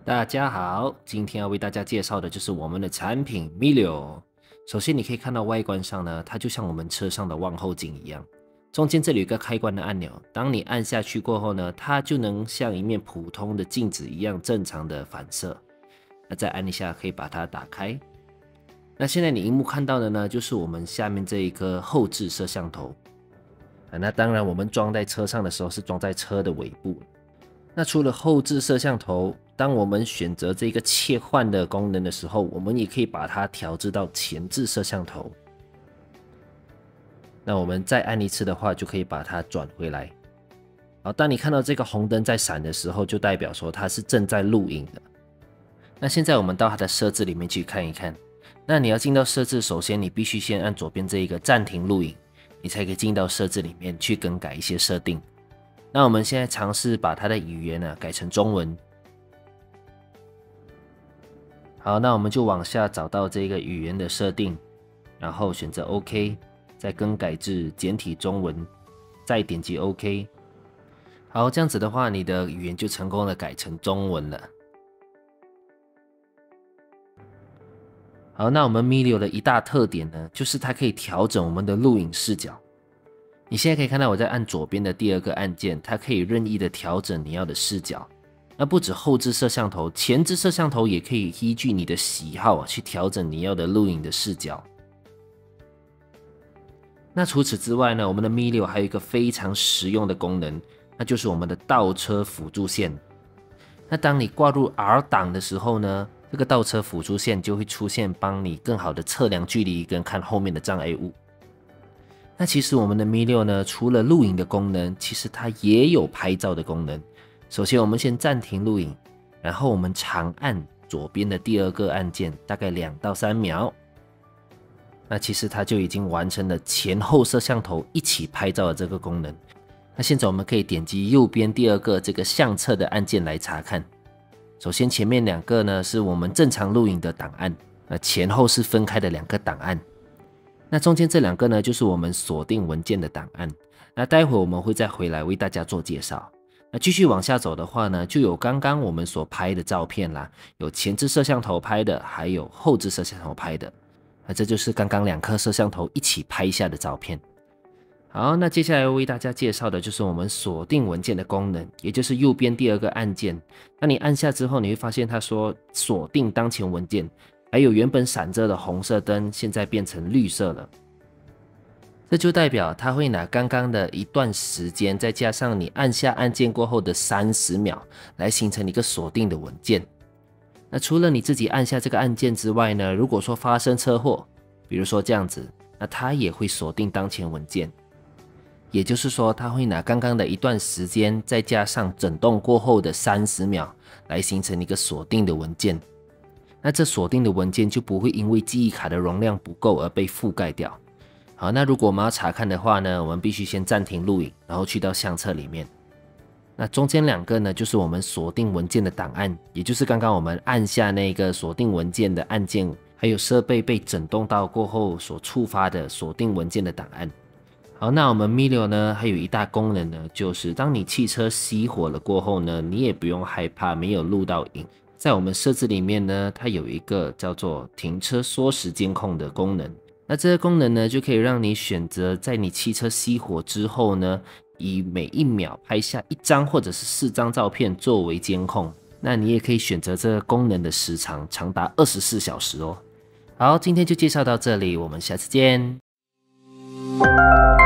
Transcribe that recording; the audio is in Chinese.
大家好，今天要为大家介绍的就是我们的产品 Millio。首先，你可以看到外观上呢，它就像我们车上的望后镜一样，中间这里有一个开关的按钮，当你按下去过后呢，它就能像一面普通的镜子一样正常的反射。那再按一下，可以把它打开。那现在你荧幕看到的呢，就是我们下面这一颗后置摄像头。那当然，我们装在车上的时候是装在车的尾部。那除了后置摄像头，当我们选择这个切换的功能的时候，我们也可以把它调至到前置摄像头。那我们再按一次的话，就可以把它转回来。好，当你看到这个红灯在闪的时候，就代表说它是正在录影的。那现在我们到它的设置里面去看一看。那你要进到设置，首先你必须先按左边这一个暂停录影，你才可以进到设置里面去更改一些设定。那我们现在尝试把它的语言改成中文。好，那我们就往下找到这个语言的设定，然后选择 OK， 再更改至简体中文，再点击 OK。好，这样子的话，你的语言就成功的改成中文了。好，那我们 Millio 的一大特点呢，就是它可以调整我们的录影视角。你现在可以看到我在按左边的第二个按键，它可以任意的调整你要的视角。那不止后置摄像头，前置摄像头也可以依据你的喜好去调整你要的录影的视角。那除此之外呢，我们的 Millio 还有一个非常实用的功能，那就是我们的倒车辅助线。那当你挂入 R 档的时候呢，这个倒车辅助线就会出现，帮你更好的测量距离跟看后面的障碍物。那其实我们的 Millio 呢，除了录影的功能，其实它也有拍照的功能。首先我们先暂停录影，然后我们长按左边的第二个按键，大概2到3秒。那其实它就已经完成了前后摄像头一起拍照的这个功能。那现在我们可以点击右边第二个这个相册的按键来查看。首先前面2个呢是我们正常录影的档案，那前后是分开的2个档案。那中间这2个呢，就是我们锁定文件的档案。那待会我们会再回来为大家做介绍。那继续往下走的话呢，就有刚刚我们所拍的照片啦，有前置摄像头拍的，还有后置摄像头拍的。那这就是刚刚2颗摄像头一起拍下的照片。好，那接下来为大家介绍的就是我们锁定文件的功能，也就是右边第2个按键。那你按下之后，你会发现它说锁定当前文件。还有原本闪着的红色灯，现在变成绿色了。这就代表它会拿刚刚的一段时间，再加上你按下按键过后的30秒，来形成一个锁定的文件。那除了你自己按下这个按键之外呢，如果说发生车祸，比如说这样子，那它也会锁定当前文件。也就是说，它会拿刚刚的一段时间，再加上整动过后的30秒，来形成一个锁定的文件。那这锁定的文件就不会因为记忆卡的容量不够而被覆盖掉。好，那如果我们要查看的话呢，我们必须先暂停录影，然后去到相册里面。那中间2个呢，就是我们锁定文件的档案，也就是刚刚我们按下那个锁定文件的按键，还有设备被整动到过后所触发的锁定文件的档案。好，那我们 Millio 呢，还有一大功能呢，就是当你汽车熄火了过后呢，你也不用害怕没有录到影。在我们设置里面呢，它有一个叫做停车缩时监控的功能。那这个功能呢，就可以让你选择在你汽车熄火之后呢，以每1秒拍下1张或者是4张照片作为监控。那你也可以选择这个功能的时长，长达24小时哦。好，今天就介绍到这里，我们下次见。